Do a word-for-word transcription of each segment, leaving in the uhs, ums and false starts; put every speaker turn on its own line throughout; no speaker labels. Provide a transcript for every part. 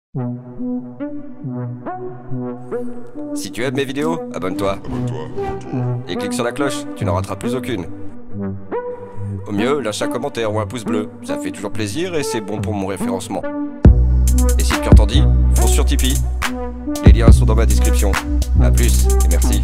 Si tu aimes mes vidéos, abonne-toi. Et clique sur la cloche, tu n'en rateras plus aucune. Au mieux, lâche un commentaire ou un pouce bleu, ça fait toujours plaisir et c'est bon pour mon référencement. Et si le cœur t'en dit, fonce sur Tipeee. Les liens sont dans ma description. A plus et merci.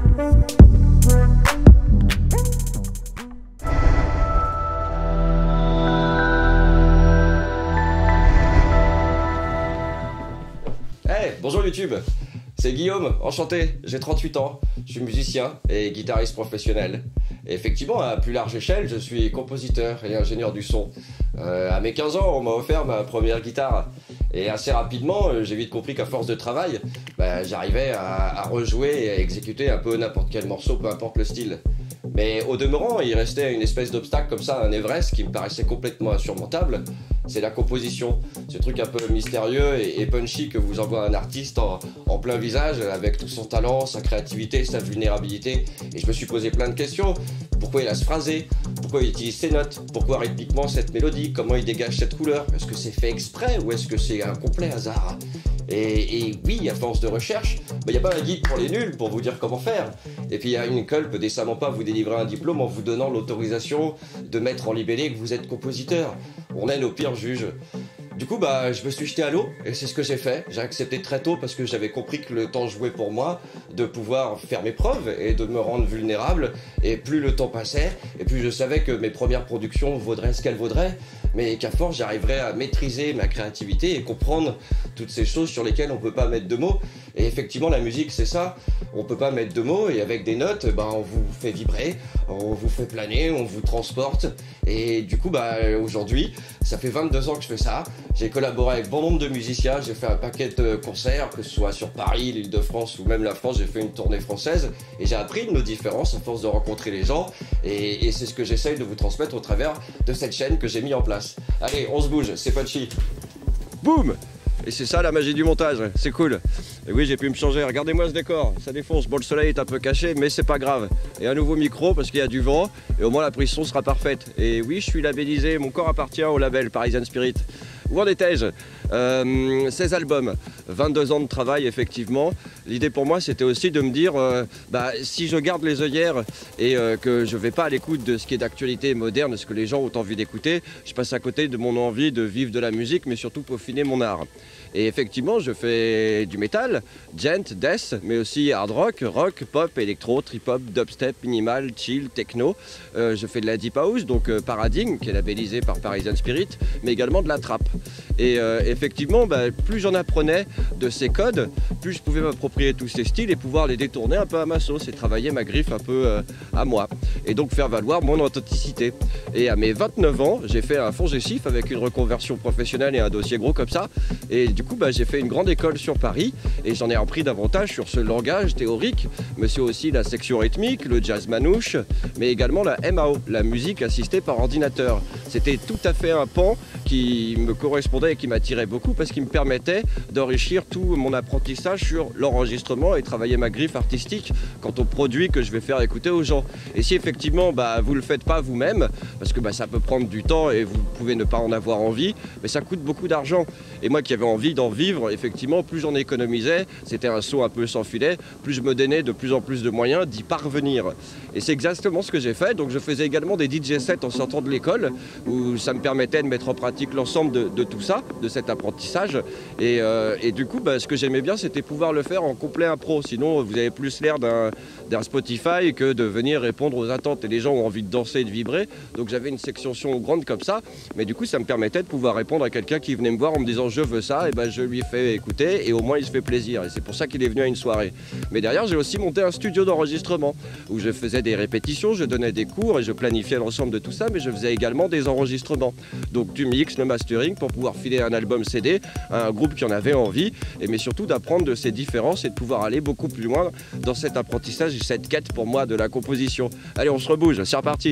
Hey, bonjour YouTube, c'est Guillaume, enchanté, j'ai trente-huit ans, je suis musicien et guitariste professionnel. Et effectivement, à plus large échelle, je suis compositeur et ingénieur du son. Euh, à mes quinze ans, on m'a offert ma première guitare. Et assez rapidement, j'ai vite compris qu'à force de travail, bah, j'arrivais à, à rejouer et à exécuter un peu n'importe quel morceau, peu importe le style. Mais au demeurant, il restait une espèce d'obstacle comme ça, un Everest qui me paraissait complètement insurmontable. C'est la composition, ce truc un peu mystérieux et, et punchy que vous envoie un artiste en, en plein visage avec tout son talent, sa créativité, sa vulnérabilité. Et je me suis posé plein de questions. Pourquoi il a ce phrasé? Pourquoi il utilise ces notes? Pourquoi rythmiquement cette mélodie? Comment il dégage cette couleur? Est-ce que c'est fait exprès ou est-ce que c'est un complet hasard? Et, et oui, à force de recherche, il n'y a pas un guide pour les nuls pour vous dire comment faire. Et puis il y a une école peut décemment pas vous délivrer un diplôme en vous donnant l'autorisation de mettre en libellé que vous êtes compositeur. On est nos pires juges. Du coup, bah, je me suis jeté à l'eau et c'est ce que j'ai fait. J'ai accepté très tôt parce que j'avais compris que le temps jouait pour moi, de pouvoir faire mes preuves et de me rendre vulnérable. Et plus le temps passait, et plus je savais que mes premières productions vaudraient ce qu'elles vaudraient, mais qu'à force j'arriverais à maîtriser ma créativité et comprendre toutes ces choses sur lesquelles on peut pas mettre de mots. Et effectivement, la musique, c'est ça. On peut pas mettre de mots et avec des notes, bah, on vous fait vibrer, on vous fait planer, on vous transporte. Et du coup, bah, aujourd'hui, ça fait vingt-deux ans que je fais ça. J'ai collaboré avec bon nombre de musiciens, j'ai fait un paquet de concerts, que ce soit sur Paris, l'Île-de-France ou même la France, j'ai fait une tournée française et j'ai appris de nos différences à force de rencontrer les gens et, et c'est ce que j'essaye de vous transmettre au travers de cette chaîne que j'ai mis en place. Allez, on se bouge, c'est punchy. Boum! Et c'est ça la magie du montage, c'est cool. Et oui, j'ai pu me changer, regardez-moi ce décor, ça défonce. Bon, le soleil est un peu caché, mais c'est pas grave. Et un nouveau micro parce qu'il y a du vent, et au moins la prise son sera parfaite. Et oui, je suis labellisé, mon corps appartient au label Parisian Spirit. Où en étais-je? euh, seize albums, vingt-deux ans de travail effectivement. L'idée pour moi c'était aussi de me dire, euh, bah, si je garde les œillères et euh, que je ne vais pas à l'écoute de ce qui est d'actualité moderne, ce que les gens ont envie d'écouter, je passe à côté de mon envie de vivre de la musique mais surtout peaufiner mon art. Et effectivement je fais du métal, gent, death, mais aussi hard rock, rock, pop, électro, trip-hop, dubstep, minimal, chill, techno. Euh, je fais de la deep house, donc euh, Paradigm qui est labellisé par Parisian Spirit, mais également de la trap. Et euh, effectivement, bah, plus j'en apprenais de ces codes, plus je pouvais m'approprier tous ces styles et pouvoir les détourner un peu à ma sauce et travailler ma griffe un peu euh, à moi. Et donc faire valoir mon authenticité. Et à mes vingt-neuf ans, j'ai fait un FONGECIF avec une reconversion professionnelle et un dossier gros comme ça. Et du coup, bah, j'ai fait une grande école sur Paris et j'en ai appris davantage sur ce langage théorique, mais c'est aussi la section rythmique, le jazz manouche, mais également la M A O, la musique assistée par ordinateur. C'était tout à fait un pan qui me correspondait et qui m'attirait beaucoup parce qu'il me permettait d'enrichir tout mon apprentissage sur l'enregistrement et travailler ma griffe artistique quant aux produits que je vais faire écouter aux gens. Et si effectivement bah, vous ne le faites pas vous-même, parce que bah, ça peut prendre du temps et vous pouvez ne pas en avoir envie, mais ça coûte beaucoup d'argent. Et moi qui avais envie d'en vivre, effectivement, plus j'en économisais, c'était un saut un peu sans filet, plus je me donnais de plus en plus de moyens d'y parvenir. Et c'est exactement ce que j'ai fait. Donc je faisais également des D J sets en sortant de l'école, où ça me permettait de mettre en pratique l'ensemble de, de tout ça, de cet apprentissage. Et, euh, et du coup, bah, ce que j'aimais bien, c'était pouvoir le faire en complet impro. Sinon, vous avez plus l'air d'un d'un Spotify que de venir répondre aux attentes. Et les gens ont envie de danser et de vibrer. Donc j'avais une section son grande comme ça. Mais du coup, ça me permettait de pouvoir répondre à quelqu'un qui venait me voir en me disant je veux ça. Et ben je lui fais écouter et au moins il se fait plaisir. Et c'est pour ça qu'il est venu à une soirée. Mais derrière, j'ai aussi monté un studio d'enregistrement où je faisais des répétitions, je donnais des cours et je planifiais l'ensemble de tout ça. Mais je faisais également des enregistrements. Donc du mix, le mastering pour pouvoir filer un album C D à un groupe qui en avait envie. Et mais surtout d'apprendre de ces différences et de pouvoir aller beaucoup plus loin dans cet apprentissage et cette quête pour moi de la composition. Allez, on se rebouge, c'est reparti.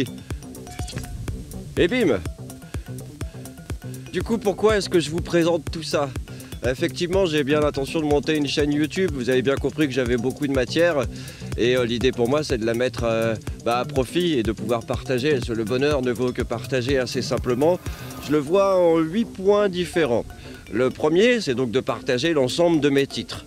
Et bim! Du coup, pourquoi est-ce que je vous présente tout ça? Effectivement, j'ai bien l'intention de monter une chaîne YouTube. Vous avez bien compris que j'avais beaucoup de matière. Et euh, l'idée pour moi, c'est de la mettre euh, bah, à profit et de pouvoir partager. Le bonheur ne vaut que partager assez simplement. Je le vois en huit points différents. Le premier, c'est donc de partager l'ensemble de mes titres.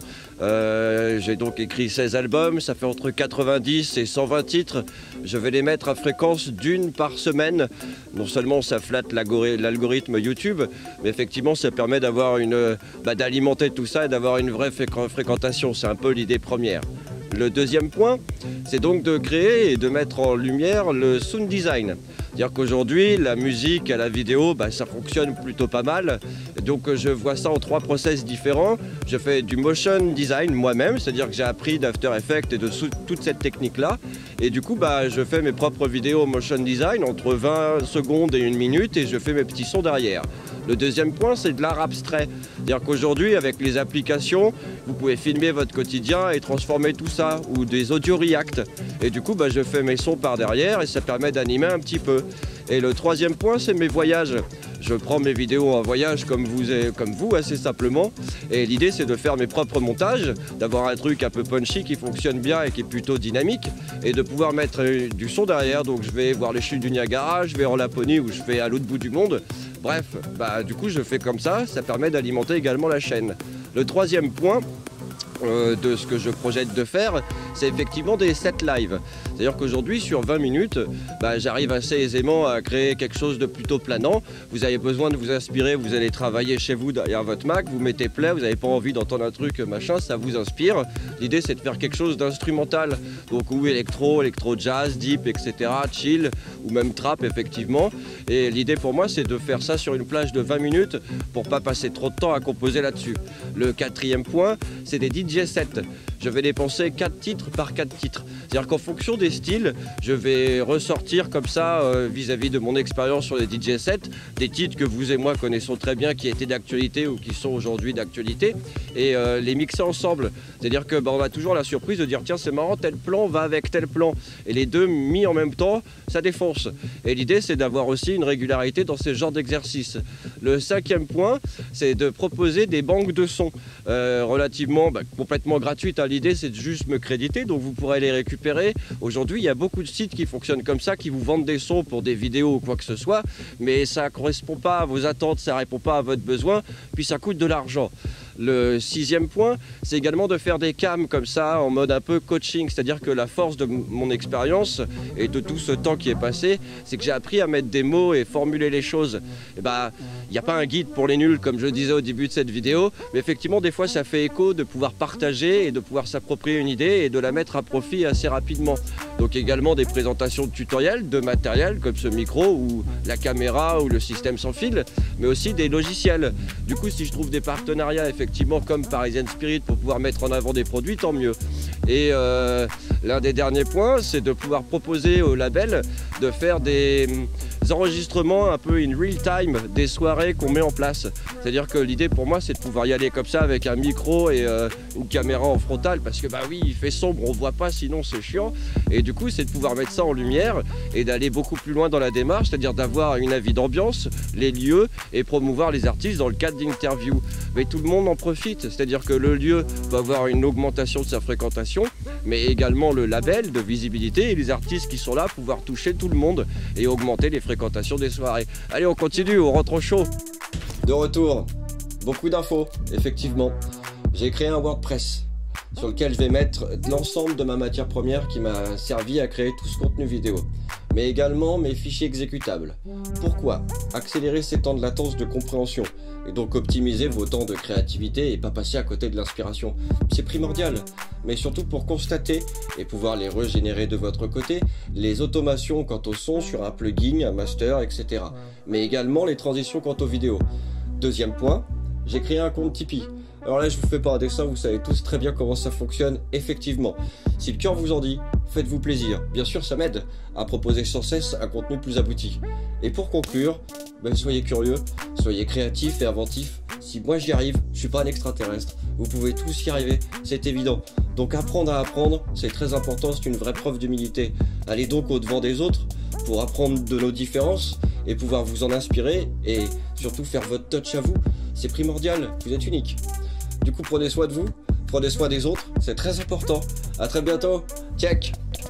Euh, j'ai donc écrit seize albums, ça fait entre quatre-vingt-dix et cent vingt titres. Je vais les mettre à fréquence d'une par semaine. Non seulement ça flatte l'algorithme YouTube, mais effectivement ça permet d'avoir une, bah, d'alimenter tout ça et d'avoir une vraie fréquentation. C'est un peu l'idée première. Le deuxième point, c'est donc de créer et de mettre en lumière le sound design. C'est-à-dire qu'aujourd'hui, la musique à la vidéo, bah, ça fonctionne plutôt pas mal. Donc je vois ça en trois process différents. Je fais du motion design moi-même, c'est-à-dire que j'ai appris d'After Effects et de toute cette technique-là. Et du coup, bah, je fais mes propres vidéos motion design entre vingt secondes et une minute et je fais mes petits sons derrière. Le deuxième point, c'est de l'art abstrait. C'est-à-dire qu'aujourd'hui, avec les applications, vous pouvez filmer votre quotidien et transformer tout ça, ou des audio react. Et du coup, bah, je fais mes sons par derrière et ça permet d'animer un petit peu. Et le troisième point, c'est mes voyages. Je prends mes vidéos en voyage comme vous, comme vous assez simplement. Et l'idée, c'est de faire mes propres montages, d'avoir un truc un peu punchy qui fonctionne bien et qui est plutôt dynamique, et de pouvoir mettre du son derrière. Donc je vais voir les chutes du Niagara, je vais en Laponie ou je fais à l'autre bout du monde. Bref, bah, du coup, je fais comme ça, ça permet d'alimenter également la chaîne. Le troisième point, Euh, de ce que je projette de faire, c'est effectivement des sets live. C'est-à-dire qu'aujourd'hui, sur vingt minutes, bah, j'arrive assez aisément à créer quelque chose de plutôt planant. Vous avez besoin de vous inspirer, vous allez travailler chez vous derrière votre Mac, vous mettez play, vous n'avez pas envie d'entendre un truc machin, ça vous inspire. L'idée, c'est de faire quelque chose d'instrumental, donc ou électro, électro-jazz, deep, et cetera, chill, ou même trap, effectivement. Et l'idée pour moi, c'est de faire ça sur une plage de vingt minutes pour pas passer trop de temps à composer là-dessus. Le quatrième point, c'est des D J sets. Je vais dépenser quatre titres par quatre titres. C'est-à-dire qu'en fonction des styles, je vais ressortir comme ça euh, vis-à-vis de mon expérience sur les D J sets, des titres que vous et moi connaissons très bien, qui étaient d'actualité ou qui sont aujourd'hui d'actualité, et euh, les mixer ensemble. C'est-à-dire que bah, on a toujours la surprise de dire tiens, c'est marrant, tel plan va avec tel plan, et les deux mis en même temps, ça défonce. Et l'idée, c'est d'avoir aussi une régularité dans ce genre d'exercice. Le cinquième point, c'est de proposer des banques de sons euh, relativement bah, complètement gratuites. Hein. L'idée, c'est de juste me créditer, donc vous pourrez les récupérer. Aujourd'hui, il y a beaucoup de sites qui fonctionnent comme ça, qui vous vendent des sons pour des vidéos ou quoi que ce soit, mais ça ne correspond pas à vos attentes, ça ne répond pas à votre besoin, puis ça coûte de l'argent. Le sixième point, c'est également de faire des cams comme ça, en mode un peu coaching. C'est-à-dire que la force de mon expérience et de tout ce temps qui est passé, c'est que j'ai appris à mettre des mots et formuler les choses. Et bah, il n'y a pas un guide pour les nuls, comme je le disais au début de cette vidéo, mais effectivement, des fois, ça fait écho de pouvoir partager et de pouvoir s'approprier une idée et de la mettre à profit assez rapidement. Donc également des présentations de tutoriels, de matériel, comme ce micro ou la caméra ou le système sans fil, mais aussi des logiciels. Du coup, si je trouve des partenariats, effectivement, comme Parisian Spirit pour pouvoir mettre en avant des produits, tant mieux. Et euh, l'un des derniers points, c'est de pouvoir proposer au label de faire des enregistrements un peu in real time des soirées qu'on met en place. C'est-à-dire que l'idée pour moi, c'est de pouvoir y aller comme ça avec un micro et euh, une caméra en frontal, parce que bah oui, il fait sombre, on voit pas, sinon c'est chiant. Et du coup, c'est de pouvoir mettre ça en lumière et d'aller beaucoup plus loin dans la démarche, c'est-à-dire d'avoir une avis d'ambiance, les lieux et promouvoir les artistes dans le cadre d'interviews. Mais tout le monde en profite, c'est-à-dire que le lieu va avoir une augmentation de sa fréquentation, mais également le label de visibilité et les artistes qui sont là pouvoir toucher tout le monde et augmenter les fréquentations des soirées. Allez, on continue, on rentre au show. De retour, beaucoup d'infos, effectivement. J'ai créé un WordPress sur lequel je vais mettre l'ensemble de ma matière première qui m'a servi à créer tout ce contenu vidéo, mais également mes fichiers exécutables. Pourquoi? Accélérer ces temps de latence de compréhension et donc optimiser vos temps de créativité et pas passer à côté de l'inspiration. C'est primordial, mais surtout pour constater et pouvoir les régénérer de votre côté, les automations quant au son sur un plugin, un master, et cetera. Mais également les transitions quant aux vidéos. Deuxième point, j'ai créé un compte Tipeee. Alors là, je vous fais pas un dessin, vous savez tous très bien comment ça fonctionne, effectivement. Si le cœur vous en dit, faites-vous plaisir. Bien sûr, ça m'aide à proposer sans cesse un contenu plus abouti. Et pour conclure, ben, soyez curieux, soyez créatifs et inventifs. Si moi j'y arrive, je suis pas un extraterrestre. Vous pouvez tous y arriver, c'est évident. Donc apprendre à apprendre, c'est très important, c'est une vraie preuve d'humilité. Allez donc au-devant des autres pour apprendre de nos différences et pouvoir vous en inspirer et surtout faire votre touch à vous. C'est primordial, vous êtes unique. Du coup, prenez soin de vous, prenez soin des autres, c'est très important. À très bientôt, check.